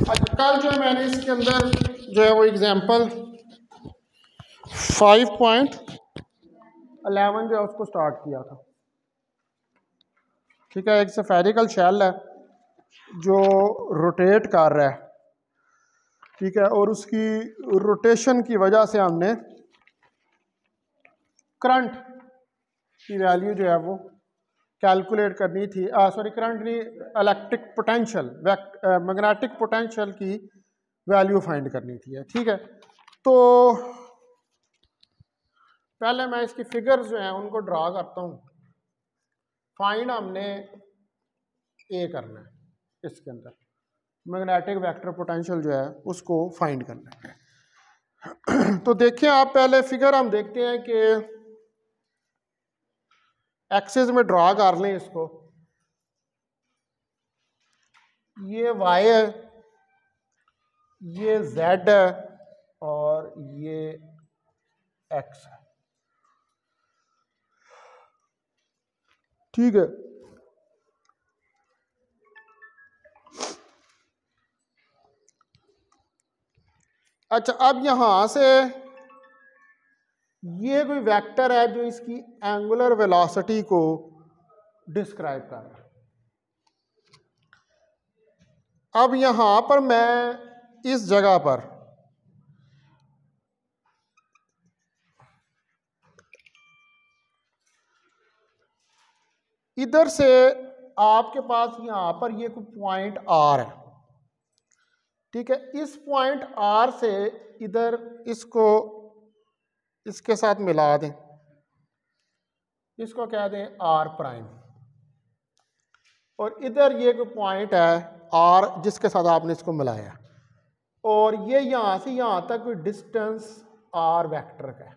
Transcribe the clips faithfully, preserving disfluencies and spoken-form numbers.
अच्छा, कल जो है मैंने इसके अंदर जो है वो एग्जांपल फाइव पॉइंट अलेवन जो है उसको स्टार्ट किया था। ठीक है, एक स्फेरिकल शेल है जो रोटेट कर रहा है, ठीक है, और उसकी रोटेशन की वजह से हमने करंट की वैल्यू जो है वो कैलकुलेट करनी थी। सॉरी करंट नहीं, इलेक्ट्रिक पोटेंशियल, मैग्नेटिक पोटेंशियल की वैल्यू फाइंड करनी थी। ठीक है, तो पहले मैं इसकी फिगर्स जो हैं उनको ड्रा करता हूँ। फाइंड हमने ए करना है, इसके अंदर मैग्नेटिक वेक्टर पोटेंशियल जो है उसको फाइंड करना है। तो देखिए आप, पहले फिगर हम देखते हैं कि एक्सिस में ड्रा कर लें इसको। ये y है, ये z है और ये x है। ठीक है, अच्छा अब यहां से ये कोई वेक्टर है जो इसकी एंगुलर वेलोसिटी को डिस्क्राइब कर रहा है। अब यहां पर मैं इस जगह पर इधर से आपके पास यहां पर ये कोई पॉइंट आर है। ठीक है, इस पॉइंट आर से इधर इसको इसके साथ मिला दें, इसको कह दें आर प्राइम, और इधर ये कोई पॉइंट है आर जिसके साथ आपने इसको मिलाया, और ये यहां से यहां तक कोई डिस्टेंस आर वेक्टर का है।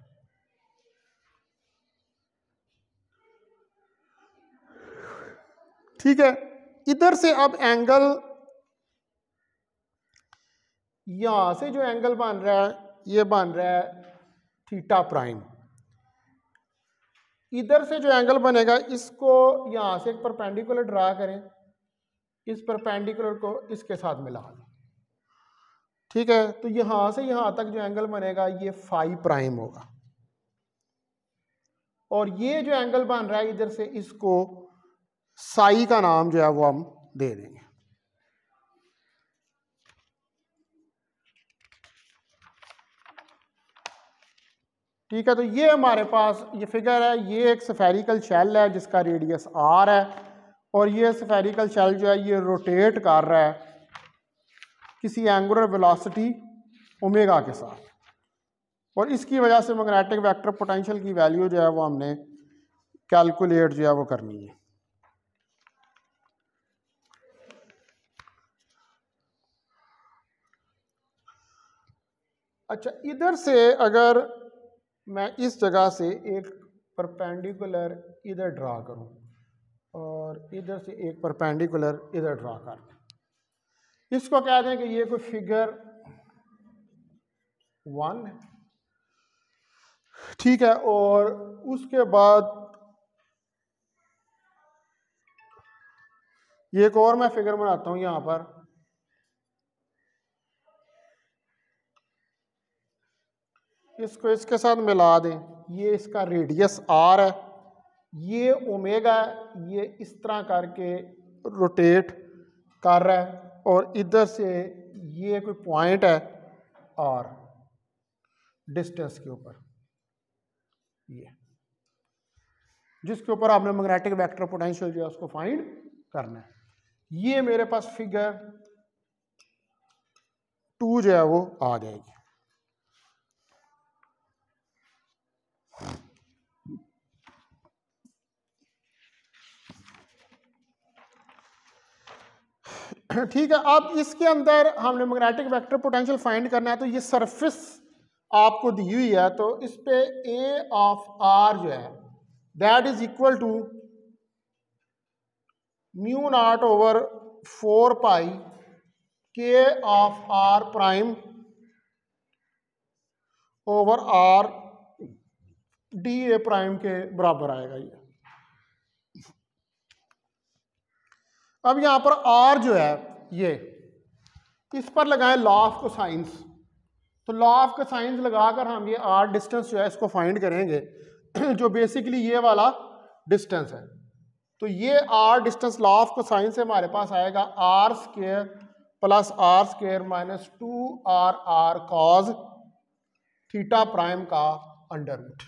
ठीक है, इधर से अब एंगल, यहां से जो एंगल बन रहा है ये बन रहा है थीटा प्राइम। इधर से जो एंगल बनेगा इसको यहां से एक परपेंडिकुलर ड्रा करें, इस परपेंडिकुलर को इसके साथ मिला दें। ठीक है, तो यहां से यहां तक जो एंगल बनेगा ये फाई प्राइम होगा, और ये जो एंगल बन रहा है इधर से, इसको साई का नाम जो है वो हम दे देंगे। ठीक है, तो ये हमारे पास ये फिगर है, ये एक स्फेरिकल शेल है जिसका रेडियस आर है, और ये स्फेरिकल शेल जो है ये रोटेट कर रहा है किसी एंगुलर वेलोसिटी ओमेगा के साथ, और इसकी वजह से मैग्नेटिक वेक्टर पोटेंशियल की वैल्यू जो है वो हमने कैलकुलेट जो है वो करनी है। अच्छा, इधर से अगर मैं इस जगह से एक परपेंडिकुलर इधर ड्रा करूं और इधर से एक परपेंडिकुलर इधर ड्रा कर दूं, इसको कह दें कि ये कोई फिगर वन है। ठीक है, और उसके बाद ये एक और मैं फिगर बनाता हूं यहां पर। इसको इसके साथ मिला दें, ये इसका रेडियस आर है, ये ओमेगा है, ये इस तरह करके रोटेट कर रहा है, और इधर से ये कोई पॉइंट है आर डिस्टेंस के ऊपर, ये जिसके ऊपर आपने मैग्नेटिक वेक्टर पोटेंशियल जो है उसको फाइंड करना है। ये मेरे पास फिगर टू जो है वो आ जाएगी। ठीक है, अब इसके अंदर हमने मैग्नेटिक वेक्टर पोटेंशियल फाइंड करना है, तो ये सरफेस आपको दी हुई है, तो इस पे ए ऑफ आर जो है that is equal to mu naught over four pi के of R prime over R D A prime के बराबर आएगा ये। अब यहां पर आर जो है ये इस पर लगाएं लॉ ऑफ कोसाइंस। तो लॉ ऑफ कोसाइंस लगाकर हम ये आर डिस्टेंस जो है इसको फाइंड करेंगे जो बेसिकली ये वाला डिस्टेंस है। तो ये r distance law of cosines से हमारे पास आएगा r square plus are square minus two are r cos theta prime का अंडर रूट।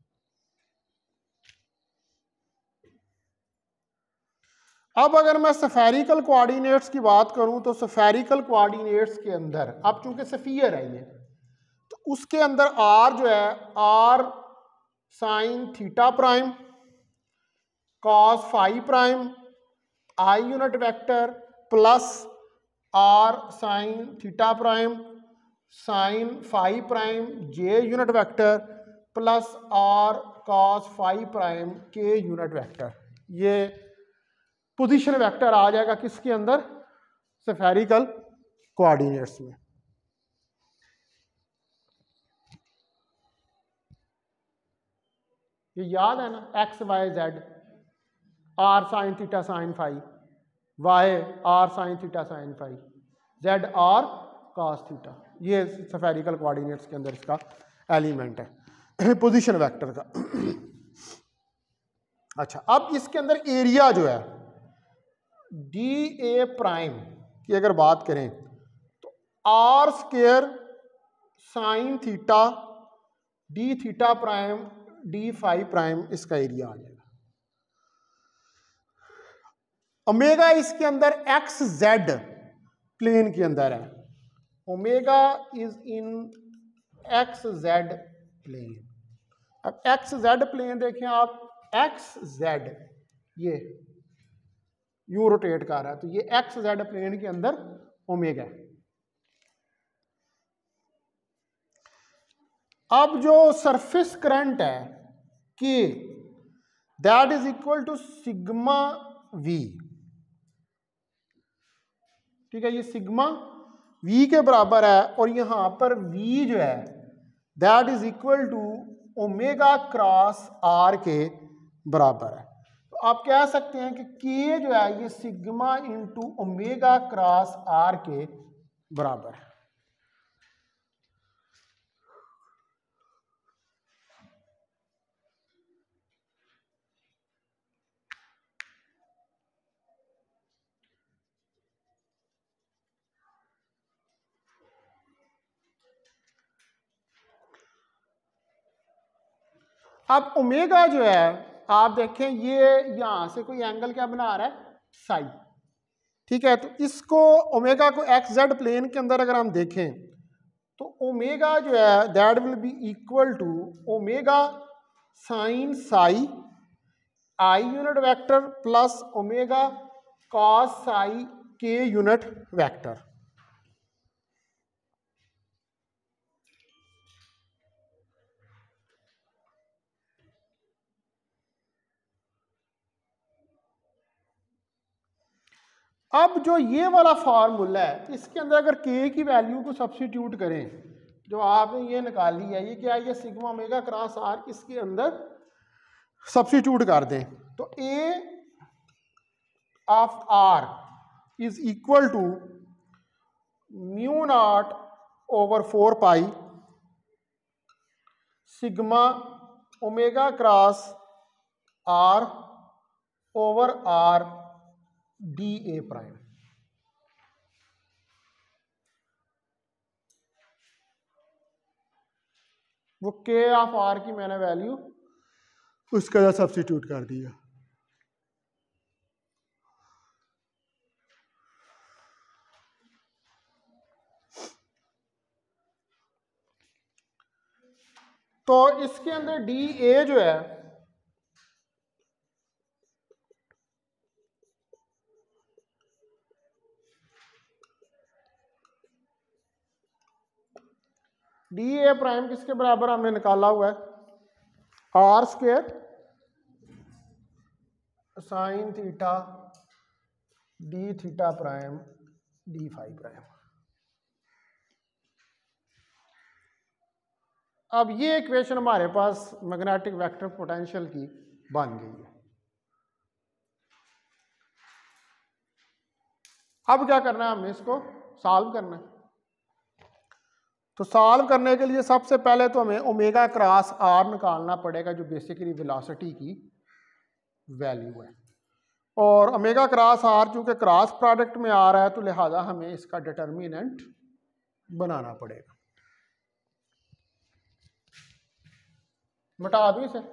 अब अगर मैं स्फेरिकल कोऑर्डिनेट्स की बात करूं तो स्फेरिकल कोऑर्डिनेट्स के अंदर, अब चूंकि स्फीयर है ये, तो उसके अंदर आर जो है r sine theta prime cos phi prime i unit vector plus r sine theta prime sine phi prime j unit vector plus r cos phi prime k unit vector. ये position vector आ जाएगा किसके अंदर? Spherical coordinates में। ये याद है ना, x y z, r sine theta sine phi, y r sine theta sine phi, z r cos theta. ये स्फेरिकल कोऑर्डिनेट्स के अंदर इसका एलिमेंट है पोजीशन वेक्टर का। अच्छा, अब इसके अंदर एरिया जो है डी ए प्राइम की अगर बात करें तो r square sine theta d theta prime d phi prime इसका एरिया आ जाएगा। ओमेगा इसके अंदर एक्स जेड प्लेन के अंदर है, omega is in x z plane. अब एक्स जेड प्लेन देखें आप, एक्स जेड ये यू रोटेट कर रहा है, तो ये एक्स जेड प्लेन के अंदर ओमेगा है। अब जो सरफेस करंट है कि that is equal to sigma v, ठीक है, ये सिग्मा वी के बराबर है, और यहां पर वी जो है that is equal to omega cross r के बराबर है। तो आप कह सकते हैं कि के जो है ये sigma into omega cross r के बराबर है। अब ओमेगा जो है आप देखें ये यहां से कोई एंगल क्या बना रहा है, साई, ठीक है। तो इसको ओमेगा को एक्स जेड प्लेन के अंदर अगर हम देखें तो ओमेगा जो है that will be equal to omega sine psi i unit vector plus omega cos psi k unit vector. अब जो ये वाला फार्मूला है इसके अंदर अगर के की वैल्यू को सब्स्टिट्यूट करें, जो आपने ये निकाली है, ये क्या है, ये सिग्मा ओमेगा क्रॉस आर, इसके अंदर सब्स्टिट्यूट कर दें तो a of r is equal to mu naught over four pi sigma omega cross r over R D A prime. वो के ऑफ आर की मैंने वैल्यू उसके अंदर सब्स्टिट्यूट कर दिया। तो इसके अंदर डी ए जो है डी ए प्राइम किसके बराबर हमने निकाला हुआ है, r square sine theta d theta prime d phi prime. अब ये इक्वेशन हमारे पास मैग्नेटिक वेक्टर पोटेंशियल की बन गई है। अब क्या करना है, हमने इसको सॉल्व करना है। तो सॉल्व करने के लिए सबसे पहले तो हमें ओमेगा क्रॉस आर निकालना पड़ेगा, जो बेसिकली वेलोसिटी की वैल्यू है। और ओमेगा क्रॉस आर चूंकि क्रॉस प्रोडक्ट में आ रहा है, तो लिहाजा हमें इसका डिटर्मिनेंट बनाना पड़ेगा। मिटा दूं इसे।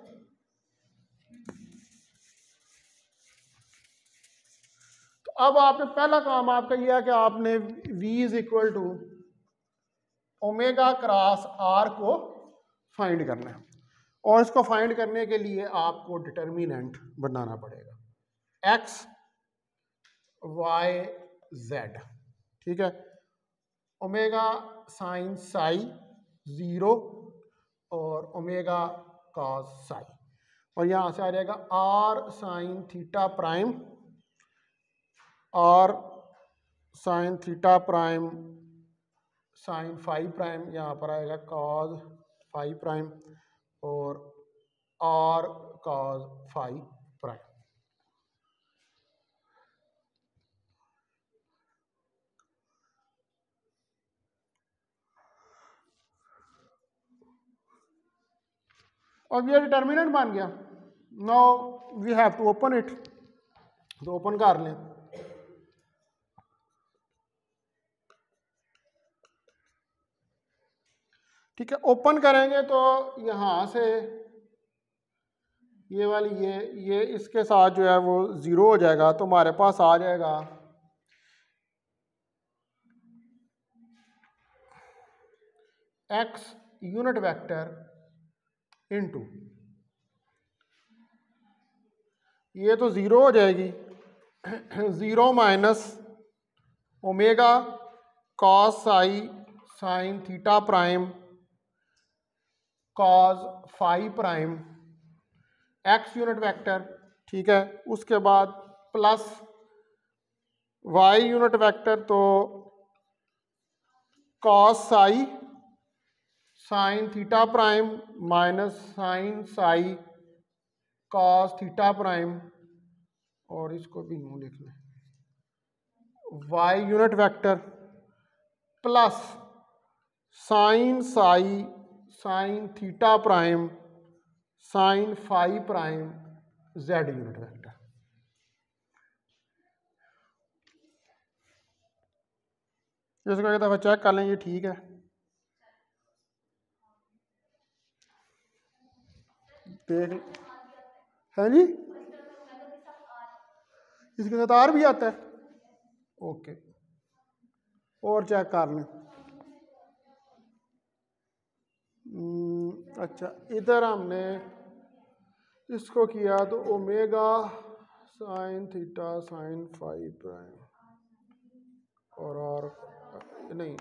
तो अब आपने पहला काम आपका यह है कि आपने v is equal to omega cross are को फाइंड करना है, और इसको फाइंड करने के लिए आपको डिटर्मिनेंट बनाना पड़ेगा x y z। ठीक है, ओमेगा साइन साई जीरो और ओमेगा कॉस साई, और यहां से आ जाएगा r sine theta prime, r sine theta prime sine phi prime, यहाँ पर आएगा कॉज फाइव प्राइम और आर कॉज फाइव प्राइम। और ये डिटर्मिनेंट बन गया। Now we have to open it, तो ओपन कर लें। ठीक है, ओपन करेंगे तो यहाँ से ये वाली ये ये इसके साथ जो है वो ज़ीरो हो जाएगा, तो हमारे पास आ जाएगा x यूनिट वेक्टर इनटू, ये तो ज़ीरो हो जाएगी, zero minus omega cos psi sine theta prime cos phi prime x unit vector. ठीक है, उसके बाद प्लस y यूनिट वेक्टर, तो cos psi sine theta prime minus sine psi cos theta prime, और इसको भी यूं लिख लें y unit vector plus sine psi sine theta prime sine phi prime z unit vector. इसको एक दफा चेक कर लें, ये ठीक है। देख है जी, इसके साथ आर भी आता है। ओके, और चेक कर लें। अच्छा, इधर हमने इसको किया तो omega sine theta sine phi prime और और नहीं,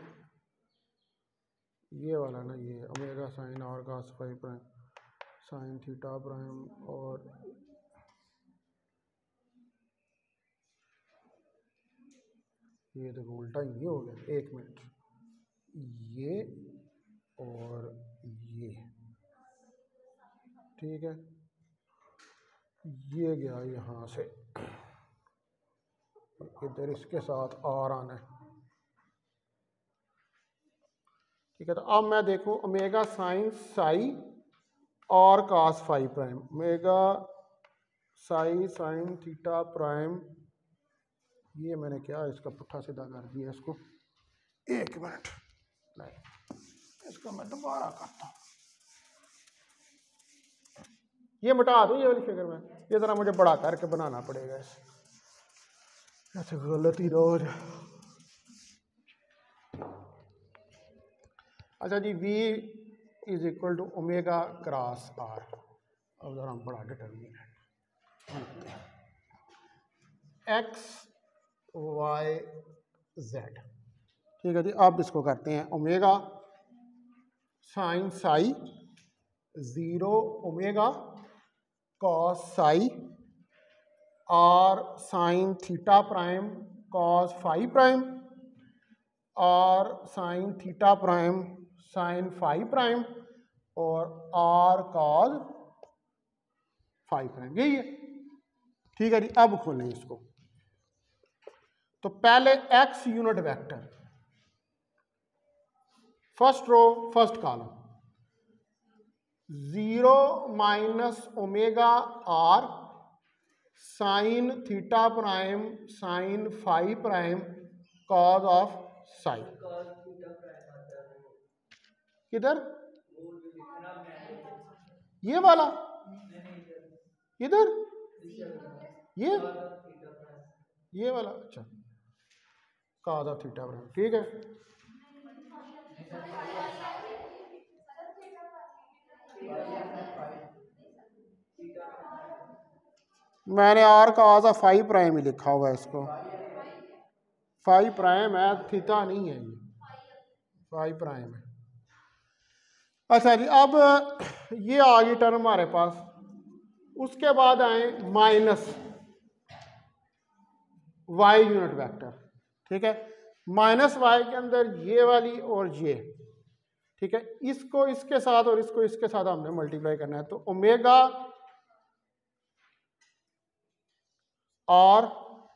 ये वाला ना, ये ओमेगा साइन और cos phi prime sine theta prime, और ये तो उल्टा ये हो गया। एक मिनट, ये और ये, ठीक है, ये गया यहाँ से इधर, इसके साथ आर आना है। ठीक है, तो अब मैं देखूँ ओमेगा साइन साई और cos phi prime, omega psi sine theta prime, ये मैंने क्या इसका पुट्ठा सीधा कर दिया इसको। एक मिनट, इसको मैं दोबारा करता हूँ, ये मिटा दो ये वाली फिगर में, ये जरा मुझे बड़ा करके बनाना पड़ेगा, ऐसे गलती रोज। अच्छा जी, v is equal to omega cross r. अब जरा हम बड़ा डिटर्मिनेंट x y z। ठीक है जी, अब इसको करते हैं omega sine psi zero omega cos psi और sine theta prime cos phi prime और sine theta prime sine phi prime और आर कॉस फाइव प्राइम, यही है। ठीक है जी, अब खोलें इसको। तो पहले x unit vector, first row first column, zero minus omega are sine theta prime sine phi prime cos of sine. किधर? ये वाला, इधर ये ये वाला, अच्छा, कॉज ऑफ थीटा प्राइम, ठीक है। मैंने r cos of phi prime ही लिखा हुआ है, इसको फाइव प्राइम है, थीटा नहीं है, ये फाइव प्राइम है। अच्छा जी, अब ये आ गई टर्म हमारे पास। उसके बाद आए माइनस वाई यूनिट वेक्टर, ठीक है। माइनस वाई के अंदर ये वाली और ये, ठीक है, इसको इसके साथ और इसको इसके साथ हमने मल्टीप्लाई करना है। तो ओमेगा और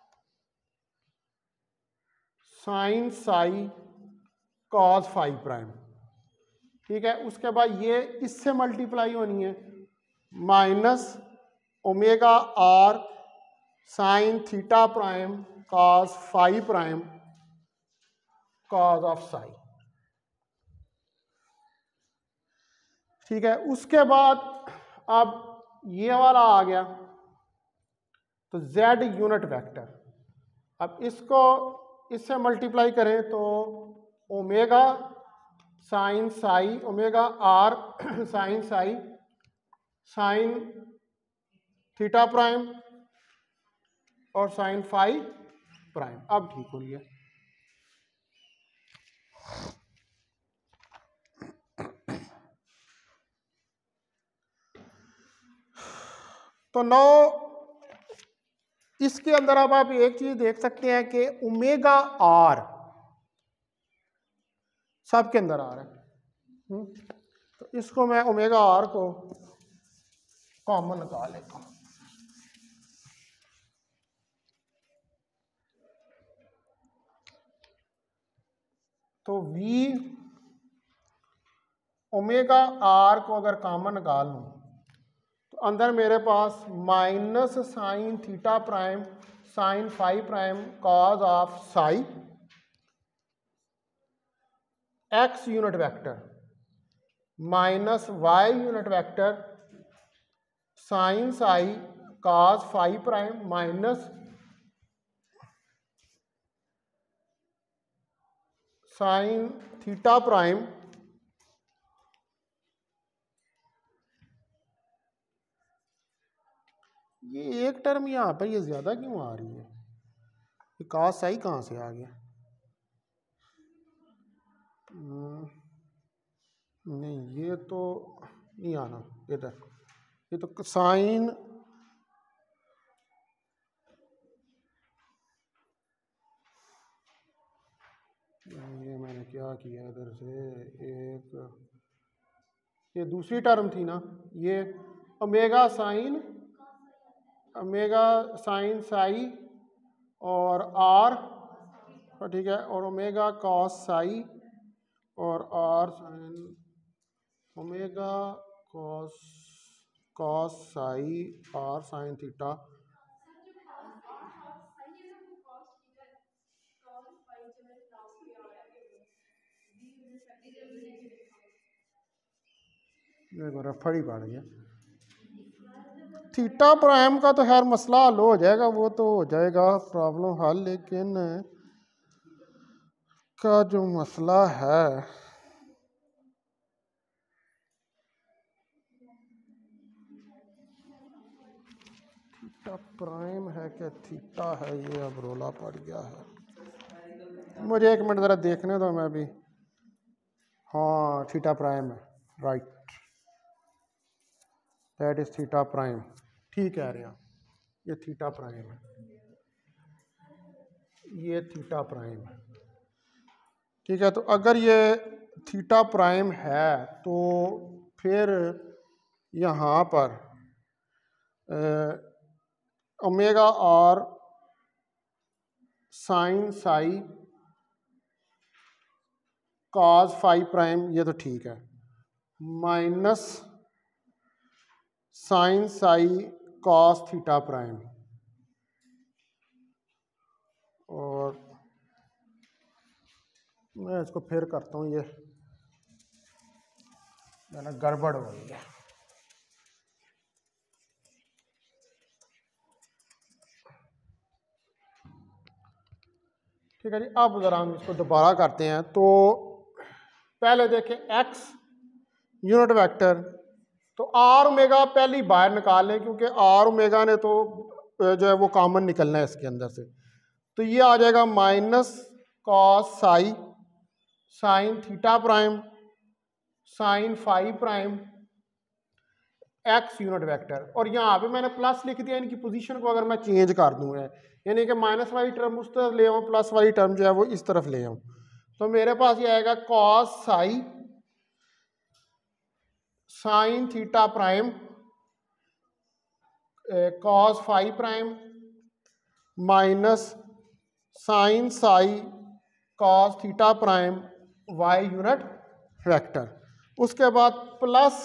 sine psi cos phi prime, ठीक है। उसके बाद ये इससे मल्टीप्लाई होनी है, minus omega are sine theta prime cos phi prime cos of psi, ठीक है। उसके बाद अब ये वाला आ गया, तो z यूनिट वेक्टर, अब इसको इससे मल्टीप्लाई करें तो omega sine psi, omega are sine psi sine theta prime और साइन फाइव प्राइम। अब ठीक हो गया। तो नौ इसके अंदर अब आप एक चीज देख सकते हैं कि ओमेगा आर सबके अंदर आ रहा है, तो इसको मैं ओमेगा आर को कॉमन निकाल लेता हूं। तो V ओमेगा आर को अगर कॉमन निकाल लूं तो अंदर मेरे पास minus sine theta prime sine phi prime cos of psi x unit vector minus y unit vector sine psi cos phi prime minus sine theta prime ये एक टर्म यहाँ पर ये ज्यादा क्यों आ रही है? ये कॉस साई कहाँ से आ गया? नहीं, ये तो नहीं आना इधर, ये तो साइन ये मैंने क्या किया इधर से, एक ये दूसरी टर्म थी ना, ये omega sine omega sine psi और आर, ठीक है, और ओमेगा कॉस साई और r sine omega cos cos psi r sine theta. रफड़ी पड़ गया। थीटा प्राइम का तो खैर मसला हल हो जाएगा, वो तो हो जाएगा प्रॉब्लम हल, लेकिन का जो मसला है थीटा प्राइम है क्या थीटा है, ये अब रोला पड़ गया है। मुझे एक मिनट ज़रा देखने दो मैं भी। हाँ, थीटा प्राइम है, right, that is theta prime, ठीक कह रहे हैं, ये थीटा प्राइम है, ये थीटा प्राइम है, ठीक है। तो अगर ये थीटा प्राइम है तो फिर यहाँ पर omega are sine psi cos phi prime, ये तो ठीक है, minus sine psi cos theta prime, और मैं इसको फिर करता हूँ, ये मैंने गड़बड़ हो गई है। ठीक है जी, अब ज़रा हम इसको दोबारा करते हैं। तो पहले देखें x यूनिट वेक्टर, तो आर ओमेगा पहले ही बाहर निकाल लें, क्योंकि आर ओमेगा ने तो जो है वो कॉमन निकलना है इसके अंदर से। तो ये आ जाएगा minus cos psi sine theta prime sine phi prime x unit vector, और यहाँ पे मैंने प्लस लिख दिया, इनकी पोजीशन को अगर मैं चेंज कर दूँ है, यानी कि माइनस वाली टर्म उस तरफ ले आऊँ, प्लस वाली टर्म जो है वो इस तरफ ले आऊँ, तो मेरे पास ये आएगा cos psi sine theta prime cos phi prime minus sine psi cos theta prime y unit vector. उसके बाद plus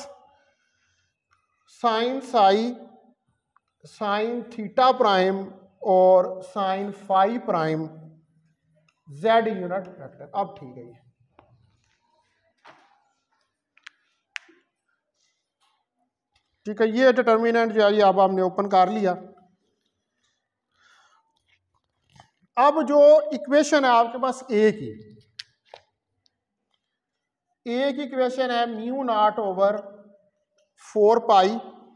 sine psi sine theta prime और sine phi prime z unit vector. अब ठीक है, ये ठीक है, ये डिटर्मिनेंट जो है ये अब आपने ओपन कर लिया। अब जो इक्वेशन है आपके पास ए की, ए की इक्वेशन है mu naught over four pi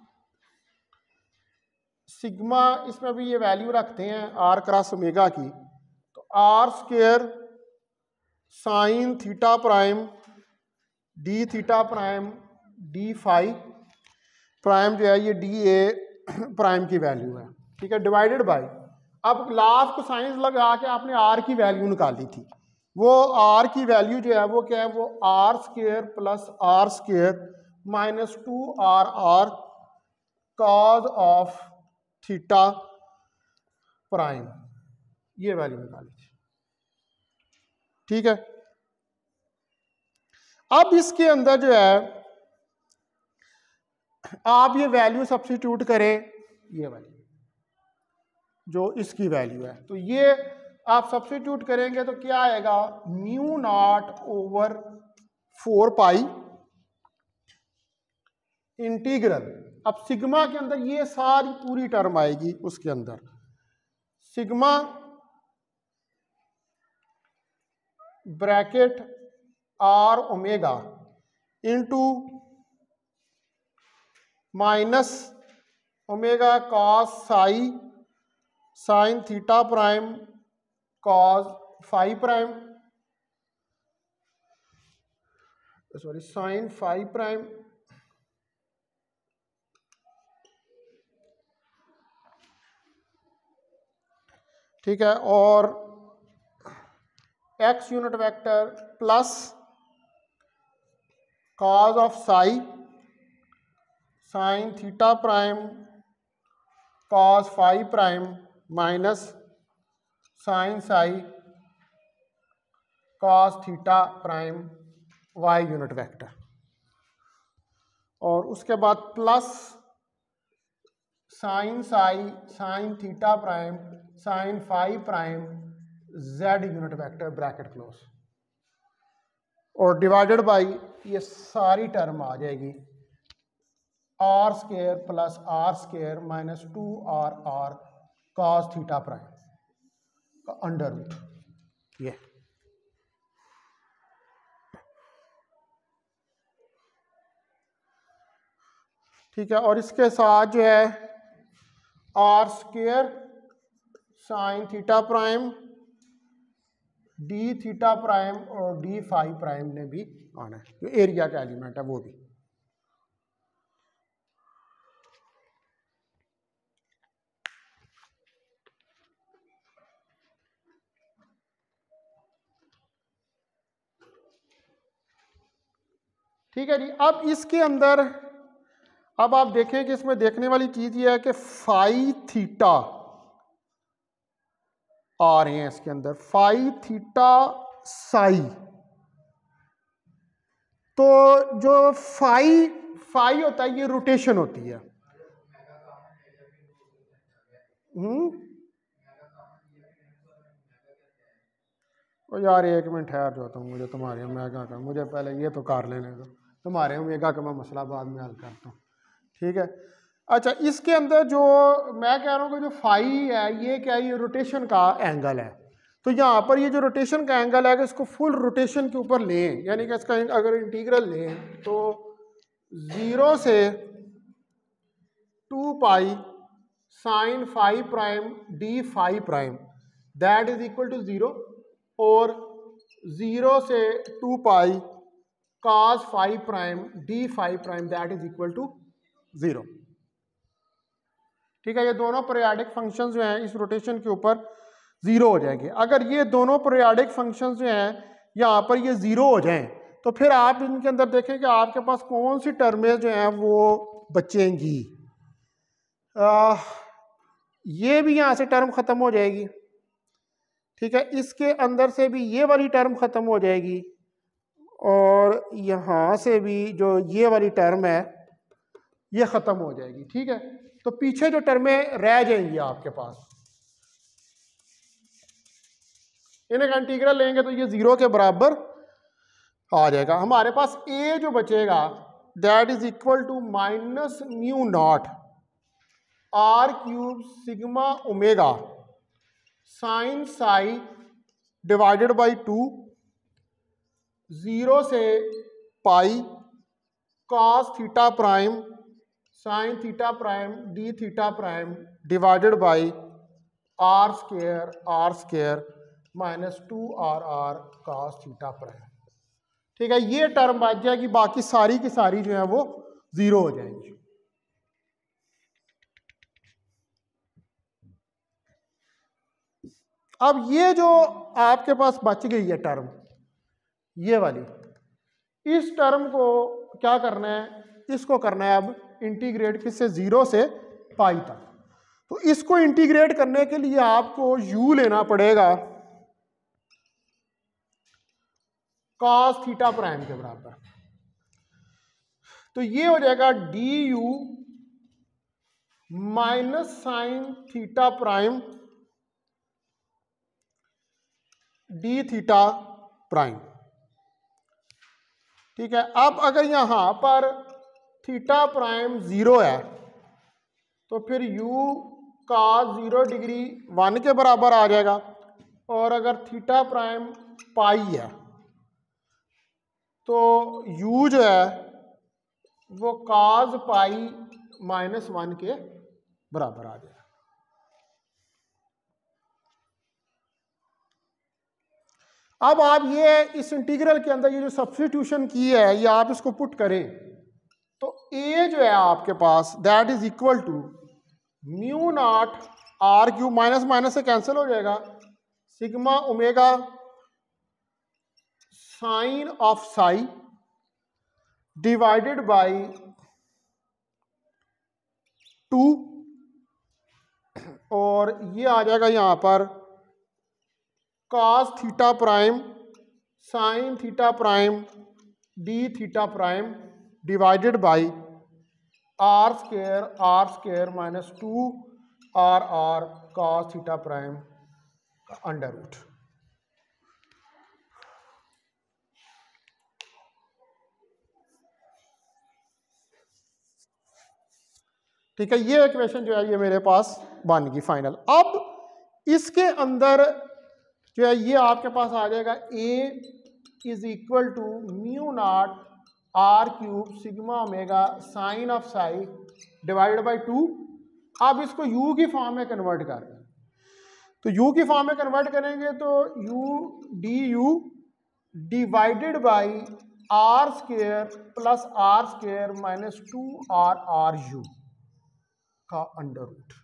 sigma, इसमें भी ये वैल्यू रखते हैं आर क्रॉस ओमेगा की, तो r square sine theta prime d theta prime d phi prime जो है ये डी ए प्राइम की वैल्यू है, ठीक है, डिवाइडेड बाय, अब लास्ट को साइंस लगा के आपने आर की वैल्यू निकाली थी, वो आर की वैल्यू जो है वो क्या है, वो r square plus are square minus two are r cos of theta prime, ये वैल्यू निकाली थी, ठीक है। अब इसके अंदर जो है आप ये वैल्यू सब्स्टिट्यूट करें, ये वाली जो इसकी वैल्यू है, तो ये आप सब्स्टिट्यूट करेंगे तो क्या आएगा, mu naught over four pi integral, अब सिग्मा के अंदर ये सारी पूरी टर्म आएगी, उसके अंदर sigma bracket r omega into minus omega cos psi sine theta prime cos phi prime, sorry sine phi prime ठीक है, और x unit vector plus cos of psi sine theta prime cos phi prime minus sine psi cos theta prime y unit vector, और उसके बाद plus sine psi sine theta prime sine phi prime z unit vector bracket close, और divided by ये सारी term आ जाएगी r square plus are square minus two are r cos theta prime का under root, ये ठीक है, और इसके साथ जो है r square sine theta prime d theta prime और डी फाइव प्राइम ने भी आना है, जो एरिया का एलिमेंट है वो भी। ठीक है जी, अब इसके अंदर अब आप देखें कि इसमें देखने वाली चीज ये है कि फाई थीटा आ रहे हैं इसके अंदर, फाई थीटा साई, तो जो फाई फाई होता है ये रोटेशन होती है। हम्म तो यार एक मिनट ठहर जाता हूँ, मुझे तुम्हारे ओमेगा का, मुझे पहले ये तो कर लेने दो, तुम्हारे ओमेगा का मैं मसला बाद में हल करता हूँ, ठीक है। अच्छा, इसके अंदर जो मैं कह रहा हूँ कि जो फाई है ये क्या है, ये रोटेशन का एंगल है। तो यहाँ पर ये जो रोटेशन का एंगल है, इसको फुल रोटेशन के ऊपर लें, यानी कि इसका अगर इंटीग्रल लें तो ज़ीरो से two pi sine phi prime d phi prime that is equal to zero, और ज़ीरो से two pi cos phi prime d phi prime that is equal to zero. ठीक है, ये दोनों पीरियोडिक फंक्शंस जो हैं इस रोटेशन के ऊपर ज़ीरो हो जाएंगे। अगर ये दोनों पीरियोडिक फंक्शंस जो हैं यहाँ पर ये ज़ीरो हो जाएं तो फिर आप इनके अंदर देखें कि आपके पास कौन सी टर्में जो हैं वो बचेंगी। आ, ये भी यहाँ से टर्म ख़त्म हो जाएगी, ठीक है, इसके अंदर से भी ये वाली टर्म ख़त्म हो जाएगी, और यहाँ से भी जो ये वाली टर्म है ये ख़त्म हो जाएगी, ठीक है। तो पीछे जो टर्में रह जाएंगी आपके पास, इन्हें का इंटीग्रल लेंगे तो ये ज़ीरो के बराबर आ जाएगा। हमारे पास ए जो बचेगा that is equal to minus mu naught are cube sigma omega sine psi divided by two zero से pi cos theta prime sine theta prime d theta prime divided by are square are square minus two are r cos theta prime. ठीक है, ये term बच जाएगी, बाकी सारी की सारी जो है वो ज़ीरो हो जाएंगी। अब ये जो आपके पास बच गई है टर्म, ये वाली, इस टर्म को क्या करना है, इसको करना है अब इंटीग्रेट किससे, ज़ीरो से पाई तक। तो इसको इंटीग्रेट करने के लिए आपको u लेना पड़ेगा कॉस थीटा प्राइम के बराबर। तो ये हो जाएगा d u minus sine theta prime d theta prime. ठीक है, अब अगर यहां पर थीटा प्राइम जीरो है तो फिर u का जीरो डिग्री वन के बराबर आ जाएगा, और अगर थीटा प्राइम पाई है तो u जो है वो काज पाई माइनस वन के बराबर आ जाएगा। अब आप ये इस इंटीग्रल के अंदर ये जो सब्स्टिट्यूशन की है ये आप इसको पुट करें तो a जो है आपके पास that is equal to mu naught r cube, minus minus से कैंसिल हो जाएगा, sigma omega sine of psi divided by two, और ये आ जाएगा यहां पर cos theta prime sine theta prime d theta prime divided by are square are square minus two are r cos theta prime का under root. ठीक है, ये इक्वेशन जो है ये मेरे पास बन गई फाइनल। अब इसके अंदर जो है ये आपके पास आ जाएगा a is equal to mu naught are cube sigma omega sine of psi divided by two. अब इसको u की फॉर्म में कन्वर्ट कर दें, तो u की फॉर्म में कन्वर्ट करेंगे तो u d u divided by are square plus are square minus two are are u का अंडर रूट।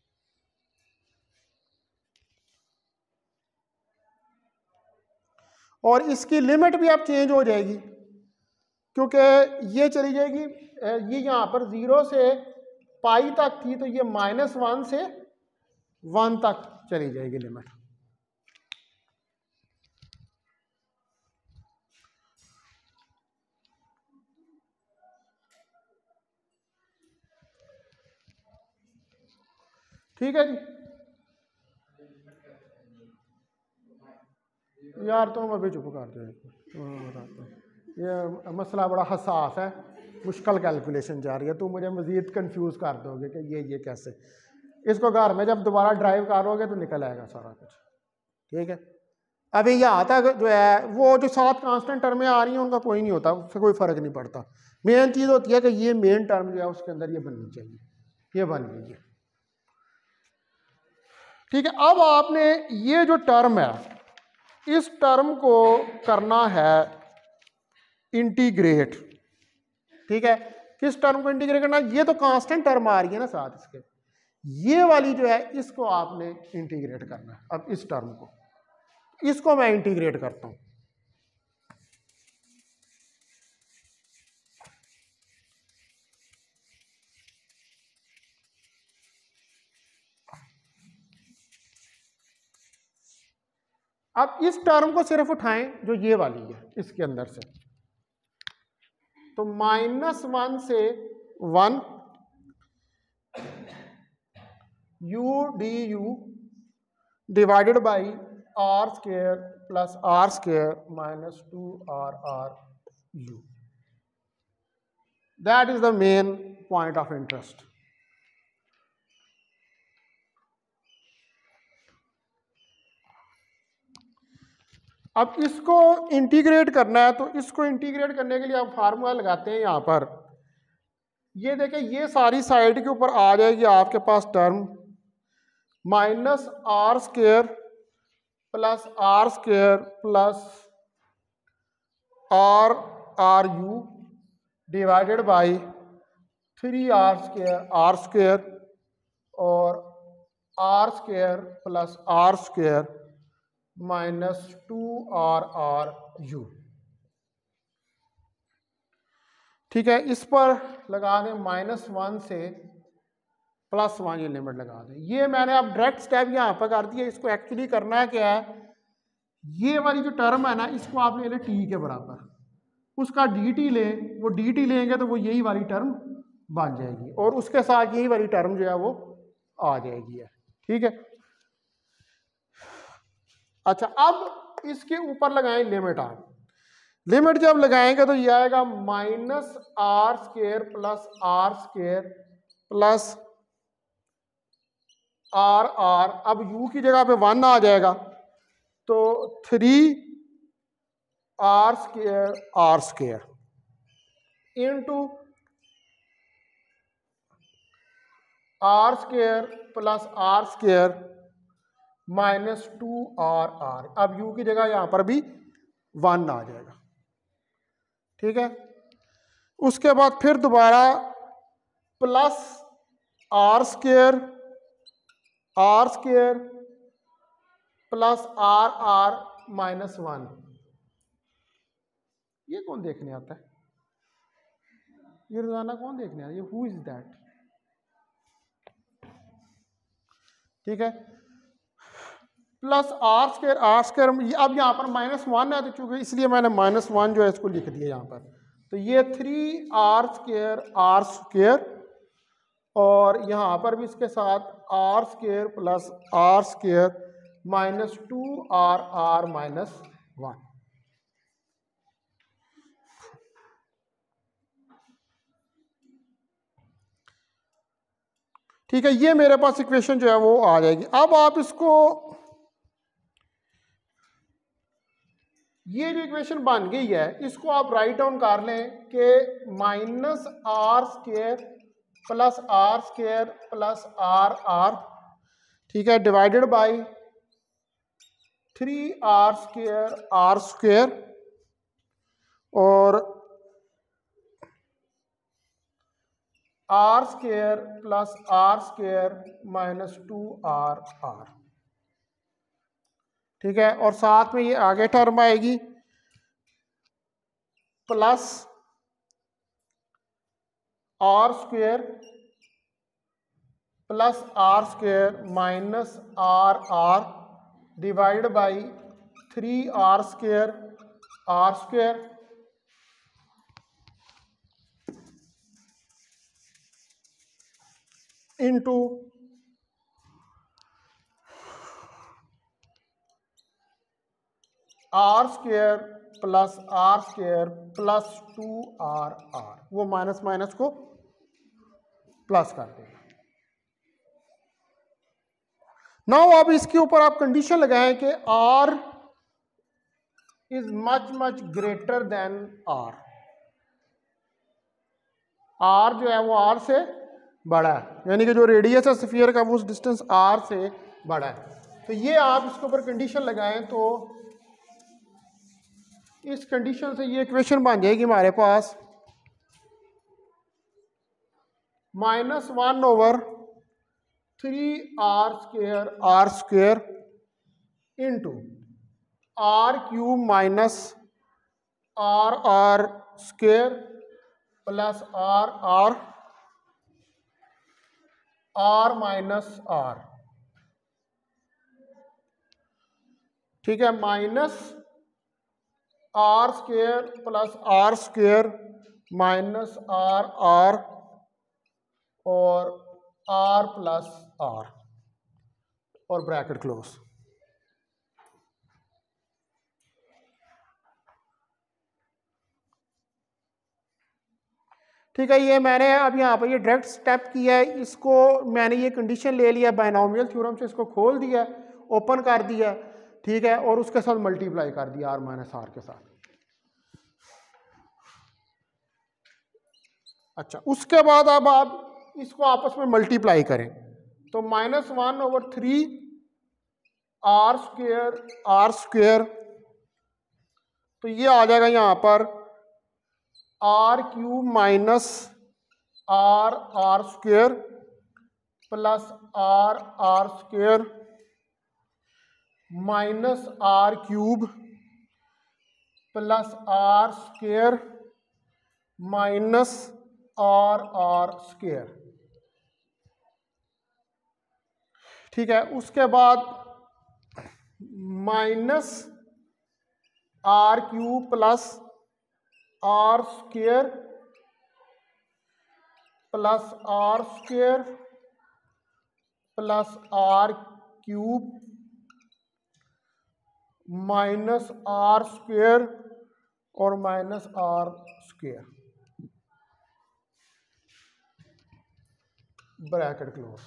और इसकी लिमिट भी अब चेंज हो जाएगी क्योंकि ये चली जाएगी, ये यहाँ पर ज़ीरो से पाई तक थी तो ये माइनस वन से वन तक चली जाएगी लिमिट। ठीक है जी। यार तुम अभी चुप कर दो, बताता हूँ। ये मसला बड़ा हसास है, मुश्किल कैलकुलेशन जा रही है, तुम मुझे मज़ीद कंफ्यूज कर दोगे कि ये ये कैसे। इसको घर में जब दोबारा ड्राइव करोगे तो निकल आएगा सारा कुछ। ठीक है, अभी यहाँ तक जो है वो जो सात कांस्टेंट टर्में आ रही हैं उनका कोई नहीं होता, उससे कोई फ़र्क नहीं पड़ता। मेन चीज़ होती है कि ये मेन टर्म जो है उसके अंदर ये बननी चाहिए, ये बन गई है। ठीक है, अब आपने ये जो टर्म है इस टर्म को करना है इंटीग्रेट। ठीक है, किस टर्म को इंटीग्रेट करना? ये तो कांस्टेंट टर्म आ रही है ना साथ इसके, ये वाली जो है इसको आपने इंटीग्रेट करना है। अब इस टर्म को, इसको मैं इंटीग्रेट करता हूं। अब इस टर्म को सिर्फ उठाएं जो ये वाली है इसके अंदर से, तो माइनस वन से one u d u divided by are square plus are square minus two are are u, that is the main point of interest. अब इसको इंटीग्रेट करना है, तो इसको इंटीग्रेट करने के लिए आप फार्मूला लगाते हैं यहां पर। ये देखें, ये सारी साइड के ऊपर आ जाएगी आपके पास term minus R square plus are square plus R are u divided by three R square are square और R square plus are square minus two are are u. ठीक है, इस पर लगा दें माइनस वन से प्लस वन, ये limit लगा दें। ये मैंने अब डायरेक्ट स्टेप यहाँ पर कर दिया। इसको एक्चुअली करना है क्या है, ये वाली जो टर्म है ना इसको आप ले लें टी के बराबर, उसका डी टी लें, वो डी टी लेंगे तो वो यही वाली टर्म बन जाएगी और उसके साथ यही वाली टर्म जो है वो आ जाएगी है। ठीक है, अच्छा अब इसके ऊपर लगाएं लिमिट। आप लिमिट जब लगाएंगे तो ये आएगा minus R square plus are square plus R R, अब यू की जगह पे वन आ जाएगा तो three R square are square into R square plus are square minus two are R, अब यू की जगह यहां पर भी वन आ जाएगा। ठीक है, उसके बाद फिर दोबारा plus are square are square plus R R minus one. ये कौन देखने आता है? ये रोजाना कौन देखने आता है? ये हु इज दैट? ठीक है, plus are square are square, अब यहाँ पर माइनस वन है तो चूंकि इसलिए मैंने माइनस वन जो है इसको लिख दिया यहाँ पर। तो ये three R square are square और यहाँ पर भी इसके साथ R square plus are square minus two are R minus one. ठीक है, ये मेरे पास इक्वेशन जो है वो आ जाएगी। अब आप इसको, ये जो इक्वेशन बन गई है इसको आप राइट डाउन कर लें कि minus R square plus are square plus R R, ठीक है, divided by three R square are square और R square plus are square minus two are R. ठीक है, और साथ में ये आगे टर्म आएगी plus are square plus are square minus R R divide by three R square are square into R square plus R square plus two are R, वो minus minus को प्लस कर देगा। नाउ अब इसके ऊपर आप condition लगाएं कि R is much much greater than R, R जो है वो आर से बड़ा है, यानी कि जो रेडियस है स्फीयर का वो उस डिस्टेंस आर से बड़ा है। तो ये आप इसके ऊपर कंडीशन लगाएं तो इस कंडीशन से ये इक्वेशन बन जाएगी हमारे पास minus one over three R square R square into R cube minus R R square plus R R R minus R, ठीक है, minus R square plus R square minus R R और R plus R और bracket close. ठीक है, ये मैंने अब यहाँ पर ये डायरेक्ट स्टेप किया है, इसको मैंने ये कंडीशन ले लिया बायनोमियल थ्योरम से, इसको खोल दिया, ओपन कर दिया, ठीक है, और उसके साथ मल्टीप्लाई कर दिया आर माइनस आर के साथ। अच्छा, उसके बाद अब आप इसको आपस में मल्टीप्लाई करें तो minus one over three R square R square, तो ये आ जाएगा यहाँ पर R cube minus R R square plus R R square minus R cube plus R square minus R R square, ठीक है। उसके बाद minus R cube plus R square plus R square plus R cube minus R square और minus R square, bracket close.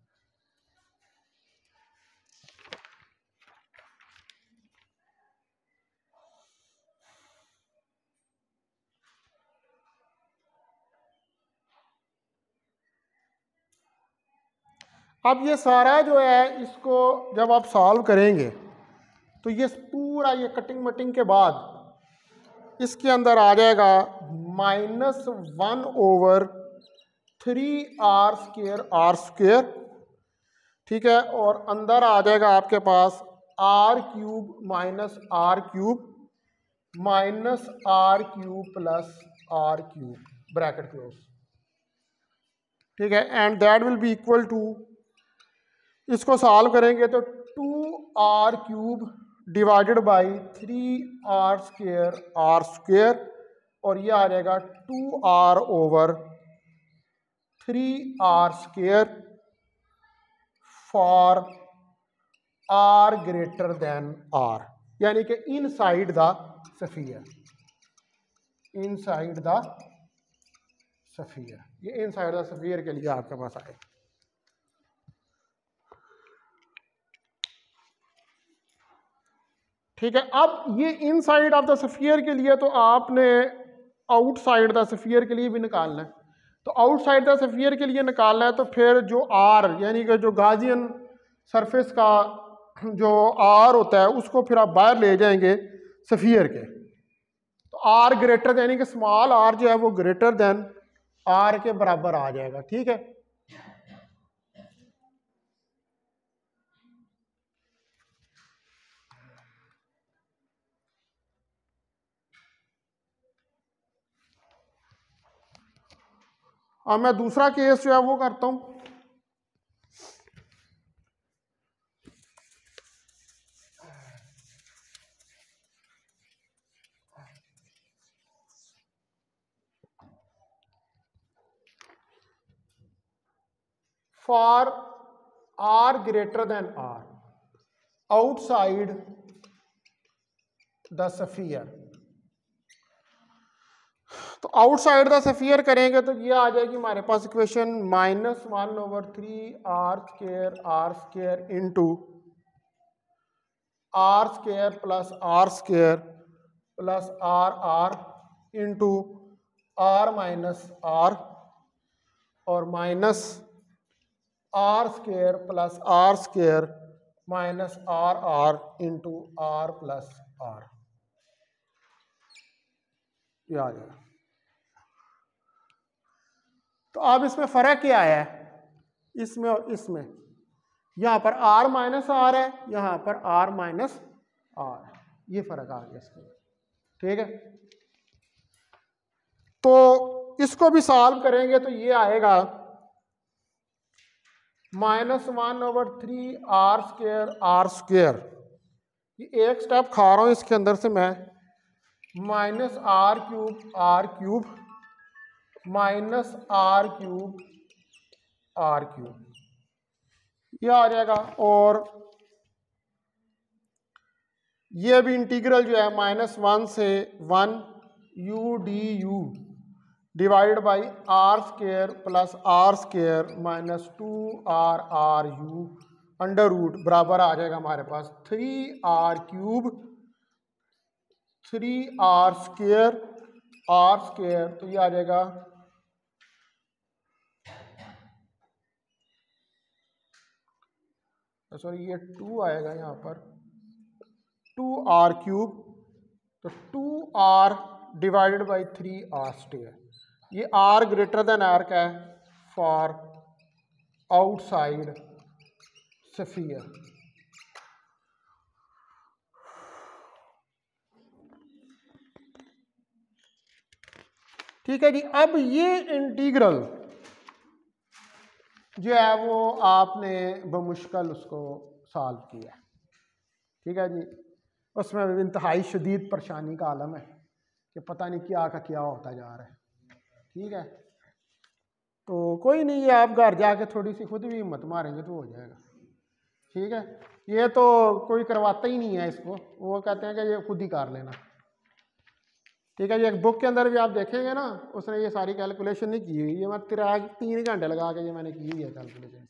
अब ये सारा जो है इसको जब आप सॉल्व करेंगे तो ये पूरा ये कटिंग मटिंग के बाद इसके अंदर आ जाएगा minus one over three R square R square, ठीक है, और अंदर आ जाएगा आपके पास R cube minus R cube minus R cube plus R cube, bracket close, ठीक है, and that will be equal to, इसको सॉल्व करेंगे तो two R cube divided by three R square R square, और ये आ जाएगा two R over three R square for R greater than R, यानी कि inside the sphere, inside the sphere, ये इनसाइड द स्फीयर के लिए आपके पास आए। ठीक है, अब ये इनसाइड ऑफ द स्फीयर के लिए तो आपने आउटसाइड द स्फीयर के लिए भी निकालना है, तो आउटसाइड द स्फीयर के लिए निकालना है तो फिर जो आर यानी कि जो गाजियन सरफेस का जो आर होता है उसको फिर आप बाहर ले जाएंगे स्फीयर के, तो आर ग्रेटर यानी कि स्मॉल आर जो है वो ग्रेटर देन आर के बराबर आ जाएगा, ठीक है। अब मैं दूसरा केस जो है वो करता हूं। For R greater than R, outside the sphere. तो आउटसाइड द स्फीयर करेंगे तो ये आ जाएगी हमारे पास equation minus one over three R square R square into R square plus R square plus R R into R minus R और minus R square plus R square minus R R into R plus R, ये आ जाएगा। तो अब इसमें फर्क क्या है, इसमें और इसमें, यहां पर r माइनस आर है, यहां पर r माइनस आर, ये फर्क आ गया इसमें, ठीक है। तो इसको भी सॉल्व करेंगे तो ये आएगा minus one over three R square R square, ये एक स्टेप खा रहा हूं इसके अंदर से मैं, minus R cube R cube minus R cube R cube, ये आ जाएगा। और ये भी इंटीग्रल जो है माइनस वन से one u d u divide by R square plus R square minus two are are u under root बराबर आ जाएगा हमारे पास three R cube three R square R square, तो ये आ जाएगा सॉरी ये टू आएगा यहाँ पर टू आर क्यूब, तो two R divided by three R square, ये आर ग्रेटर देन आर का है फॉर आउटसाइड स्फीयर। ठीक है जी। अब ये इंटीग्रल जो है वो आपने बमुश्किल उसको सॉल्व किया, ठीक है जी। उसमें इंतहाई शदीद परेशानी का आलम है कि पता नहीं क्या का क्या होता जा रहा है, ठीक है। तो कोई नहीं, ये आप घर जाके थोड़ी सी खुद भी हिम्मत मारेंगे तो हो जाएगा, ठीक है। ये तो कोई करवाता ही नहीं है इसको, वो कहते हैं कि ये खुद ही कर लेना, ठीक है। ये एक बुक के अंदर भी आप देखेंगे ना, उसने ये सारी कैलकुलेशन नहीं की हुई, ये मैं तेरा तीन घंटे लगा के ये मैंने की हुई है कैलकुलेशन।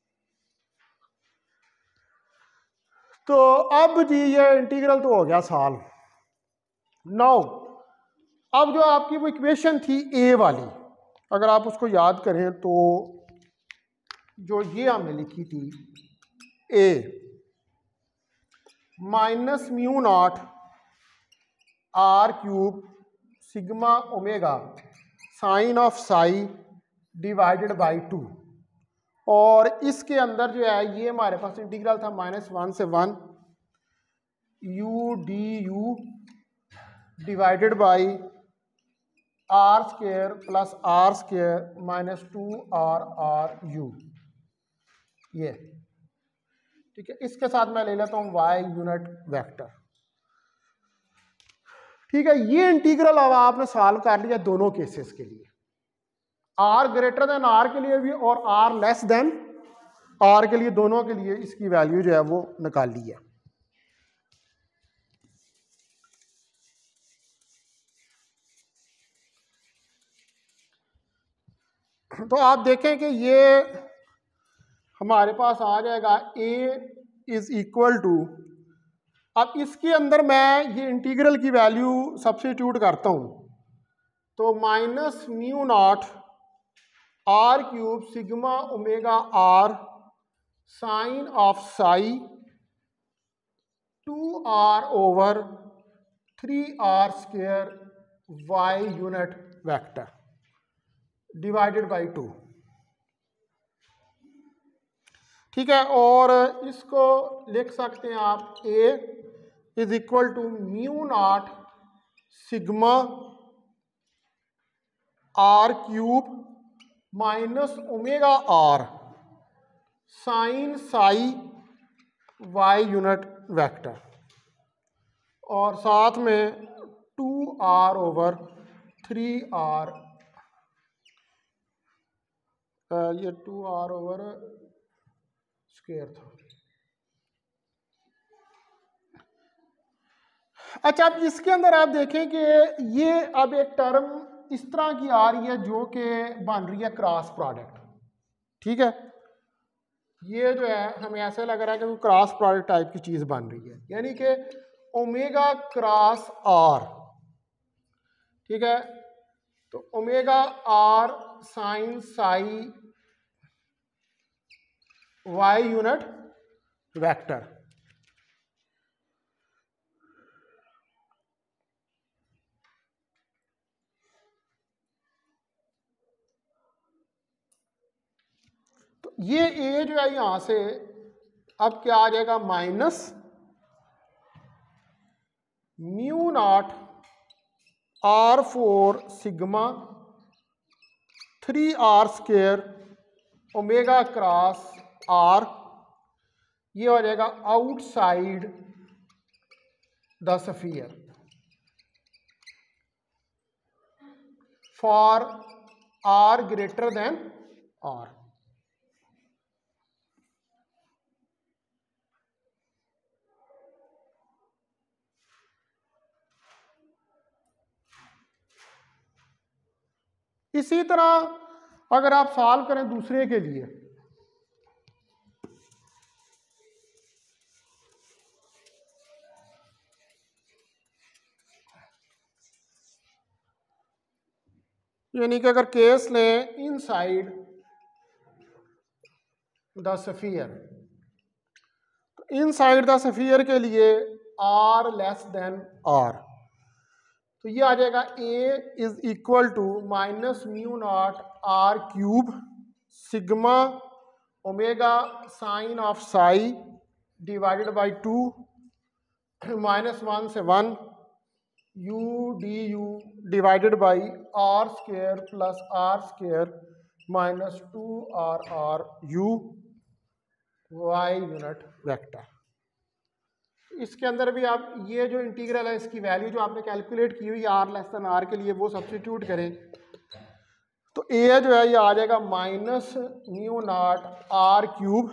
तो अब जी ये इंटीग्रल तो हो गया सॉल्व। नाउ अब जो आपकी वो इक्वेशन थी ए वाली, अगर आप उसको याद करें तो जो ये हमने लिखी थी A minus mu naught are cube sigma omega sine of psi divided by two, और इसके अंदर जो है ये हमारे पास इंटीग्रल था माइनस वन से one u d u divided by R square plus R square minus two are are u, ये ठीक है। इसके साथ मैं ले लेता हूँ वाई यूनिट वेक्टर, ठीक है। ये इंटीग्रल अब आपने सॉल्व कर लिया दोनों केसेस के लिए, आर ग्रेटर देन आर के लिए भी और आर लेस देन आर के लिए, दोनों के लिए इसकी वैल्यू जो है वो निकाल ली है। तो आप देखें कि ये हमारे पास आ जाएगा a इज इक्वल टू, अब इसके अंदर मैं ये इंटीग्रल की वैल्यू सब्स्टिट्यूट करता हूं, तो minus mu naught are cube sigma omega are sine of psi two R over three R square y unit vector divided by two, ठीक है। और इसको लिख सकते हैं आप a is equal to mu naught sigma R cube minus omega are sine psi y unit vector, और साथ में two R over three R, ये टू आर ओवर स्क्वायर था, अच्छा, अब इसके अंदर आप देखें कि ये अब एक टर्म इस तरह की आ रही है जो कि बन रही है क्रॉस प्रोडक्ट। ठीक है, ये जो है हमें ऐसा लग रहा है कि वो क्रॉस प्रोडक्ट टाइप की चीज़ बन रही है, यानी कि ओमेगा क्रॉस आर। ठीक है, तो omega are sine psi y unit vector. तो ये ए जो है यहां से अब क्या आ जाएगा, minus mu naught R four sigma three R square omega cross R, ये हो जाएगा outside the sphere for R greater than R. इसी तरह अगर आप सॉल्व करें दूसरे के लिए, यानी कि अगर केस लें इनसाइड द स्फीयर, तो इनसाइड द स्फीयर के लिए आर लेस देन आर, तो ये आ जाएगा A is equal to minus mu naught are cube sigma omega sine of psi divided by two minus one से one u d u divided by R square plus R square minus two are are u y unit vector. इसके अंदर भी आप ये जो integral है इसकी value जो आपने कैलकुलेट की हुई आर लेस देन आर के लिए वो सब्स्टिट्यूट करें, तो ए जो है ये आ जाएगा minus mu naught are cube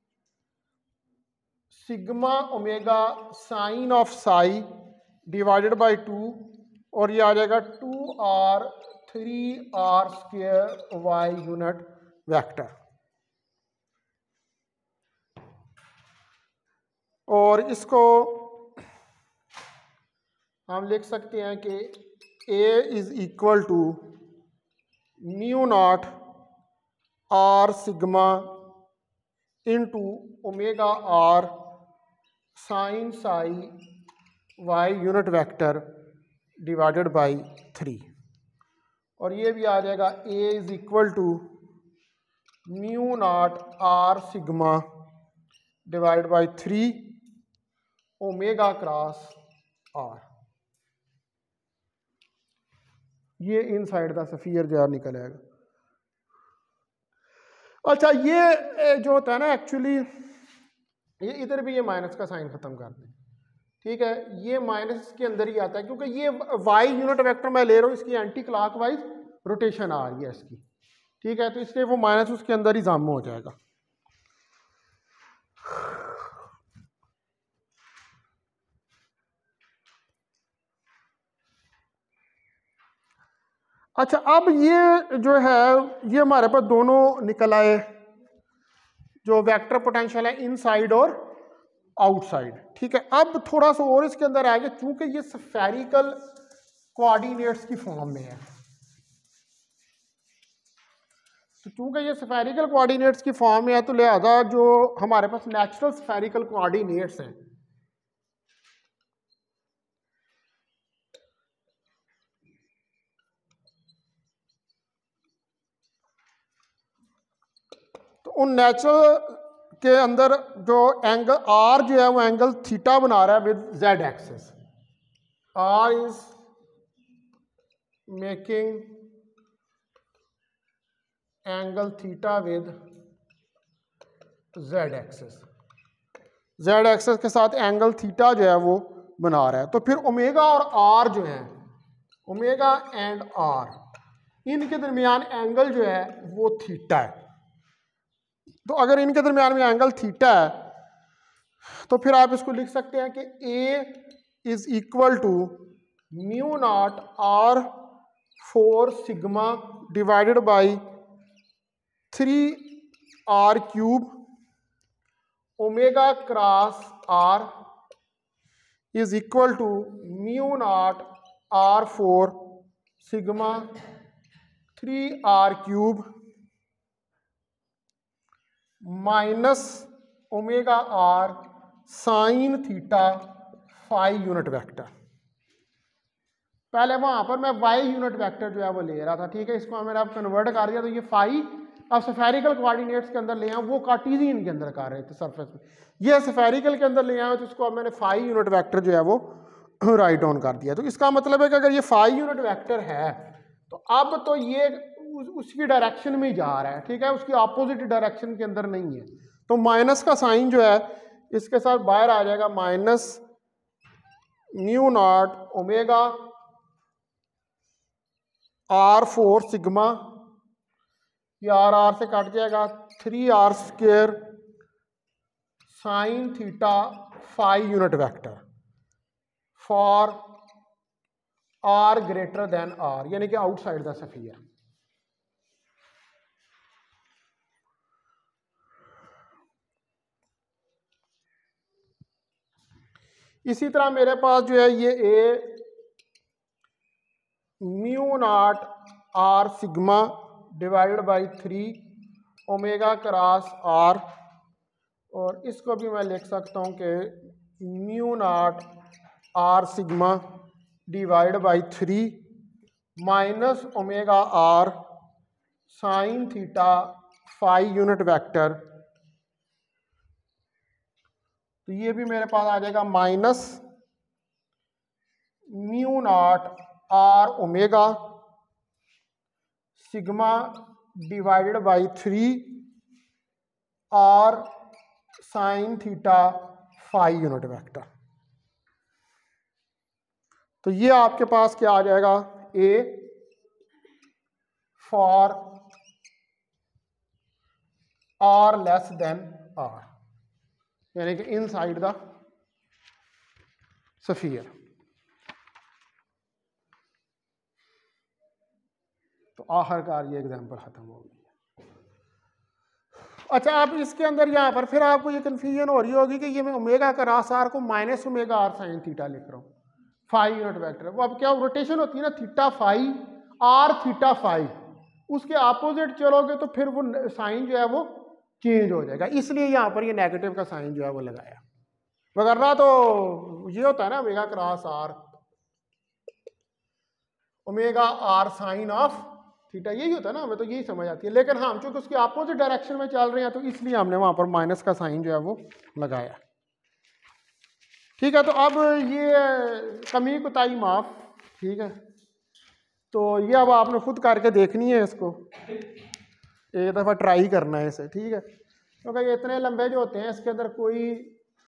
sigma omega sine of psi divided by two, और ये आ जाएगा two R three R square y unit vector. और इसको हम लिख सकते हैं कि A is equal to mu naught R sigma into omega are sine psi y unit vector divided by three, और ये भी आ जाएगा A is equal to mu naught R sigma divide by three omega cross R. ये inside the sphere जो है निकल आएगा। अच्छा, ये जो होता है ना एक्चुअली, ये इधर भी ये माइनस का साइन खत्म कर दें। ठीक है, ये माइनस के अंदर ही आता है क्योंकि ये वाई यूनिट वेक्टर मैं ले रहा हूँ, इसकी एंटी क्लॉकवाइज रोटेशन आ रही है इसकी। ठीक है, तो इसलिए वो माइनस उसके अंदर ही जम हो जाएगा। अच्छा, अब ये जो है ये हमारे पास दोनों निकल आए, जो वेक्टर पोटेंशियल है इनसाइड और आउटसाइड। ठीक है, अब थोड़ा सा और इसके अंदर आएगा, चूंकि ये स्फेरिकल कोऑर्डिनेट्स की फॉर्म में है, तो चूंकि ये स्फेरिकल कोऑर्डिनेट्स की फॉर्म में है तो लिहाजा जो हमारे पास नेचुरल स्फेरिकल कोऑर्डिनेट्स हैं, तो उन नेचुरल के अंदर जो एंगल आर जो है वो एंगल थीटा बना रहा है with z axis. R is making angle theta with z axis, z axis के साथ एंगल थीटा जो है वो बना रहा है। तो फिर ओमेगा और आर जो है, ओमेगा एंड आर, इनके दरमियान एंगल जो है वो थीटा है। तो अगर इनके दरमियान में एंगल थीटा है तो फिर आप इसको लिख सकते हैं कि A is equal to mu naught R four sigma divided by three R cube omega cross R is equal to mu naught R four sigma three R cube minus omega are sine theta phi unit vector. पहले वहां पर मैं Y unit vector जो है वो ले रहा था, ठीक है, इसको मैंने अब कन्वर्ट कर दिया, तो ये फाइव अब स्फेरिकल कोऑर्डिनेट्स के अंदर ले आए, वो कार्टेशियन के अंदर कर रहे थे सरफेस में, ये स्फेरिकल के अंदर ले आए, तो इसको अब मैंने फाइव यूनिट वेक्टर जो है वो राइट ऑन कर दिया। तो इसका मतलब है कि अगर ये फाइव यूनिट वेक्टर है तो अब तो ये उसकी डायरेक्शन में ही जा रहा है, ठीक है, उसकी अपोजिट डायरेक्शन के अंदर नहीं है। तो माइनस का साइन जो है इसके साथ बाहर आ जाएगा, minus mu naught omega R four sigma, ये आर आर से कट जाएगा, three R square sine theta phi unit vector for R greater than R, यानी कि आउटसाइड द स्फीयर। इसी तरह मेरे पास जो है ये A mu naught R sigma divided by three omega cross R, और इसको भी मैं लिख सकता हूँ कि mu naught R sigma divide by three minus omega are sine theta phi unit vector. तो ये भी मेरे पास आ जाएगा minus mu naught R omega sigma divided by three R sine theta phi unit vector. तो ये आपके पास क्या आ जाएगा, A for are less than R, यानी कि इनसाइड द स्फीयर। तो आखिरकार ये एग्जांपल खत्म हो गई। अच्छा, आप इसके अंदर यहाँ पर फिर आपको ये कंफ्यूजन हो रही होगी कि ये मैं ओमेगा क्रॉस आर को minus omega are sine theta लिख रहा हूँ, फाइव यूनिट वेक्टर। वो अब क्या रोटेशन होती है ना, theta phi R theta phi, उसके अपोजिट चलोगे तो फिर वो साइन जो है वो चेंज हो जाएगा, इसलिए यहाँ पर ये नेगेटिव का साइन जो है वो लगाया। वगैरह तो ये होता है ना omega cross R omega are sine of theta, यही होता है ना, हमें तो यही समझ आती है। लेकिन हम चूंकि उसके अपोजिट डायरेक्शन में चल रहे हैं तो इसलिए हमने वहां पर माइनस का साइन जो है वो लगाया, ठीक है। तो अब ये कमी कोताही माफ, ठीक है। तो ये अब आपने खुद करके देखनी है, इसको एक दफ़ा ट्राई करना है इसे, ठीक है, क्योंकि ये इतने लंबे जो होते हैं इसके अंदर कोई